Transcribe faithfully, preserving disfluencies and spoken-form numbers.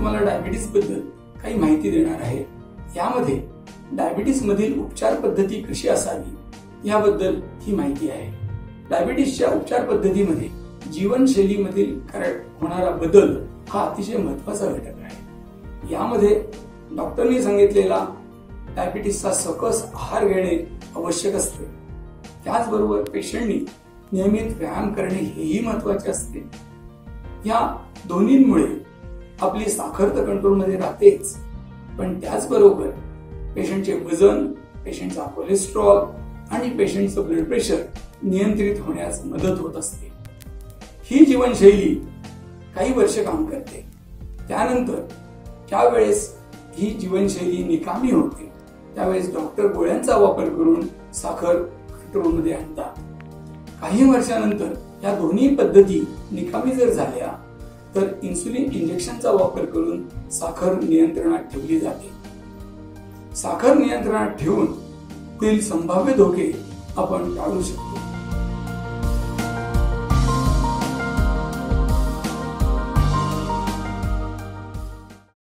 तुम्हाला डायबिटीस बद्दल काही माहिती देणार आहे। यामध्ये डायबिटीस मधील उपचार पद्धती कशी असावी याबद्दल ही माहिती आहे। डायबिटीसच्या उपचार पद्धतीमध्ये जीवनशैलीमधील होणारा बदल हा अतिशय महत्त्वाचा घटक आहे। यामध्ये डॉक्टरनी सांगितलेला डायबिटीसचा सकस आहार घेणे आवश्यक असते। त्याचबरोबर पेशंटनी नियमित व्यायाम करणे हेही महत्त्वाचे असते। या दोन्हींमुळे आपली साखर तर कंट्रोलमध्ये राहतेच, पण त्याचबरोबर पेशंटचे वजन, पेशंटचा कोलेस्ट्रॉल आणि पेशंटचं ब्लड प्रेशर नियंत्रित होण्यास मदत होत असते। ही जीवनशैली काही वर्ष काम करते, त्यानंतर ज्यावेळेस ही जीवनशैली निकामी होते त्यावेळेस डॉक्टर गोळ्यांचा वापर करून साखर कंट्रोलमध्ये आणतात। काही वर्षानंतर या दोन्ही पद्धती निकामी जर झाल्या तर इन्सुलिन इंजेक्शनचा वापर करून साखर नियंत्रणात ठेवली जाते। साखर नियंत्रणात ठेवून पुढील संभाव्य धोके आपण टाळू शकतो।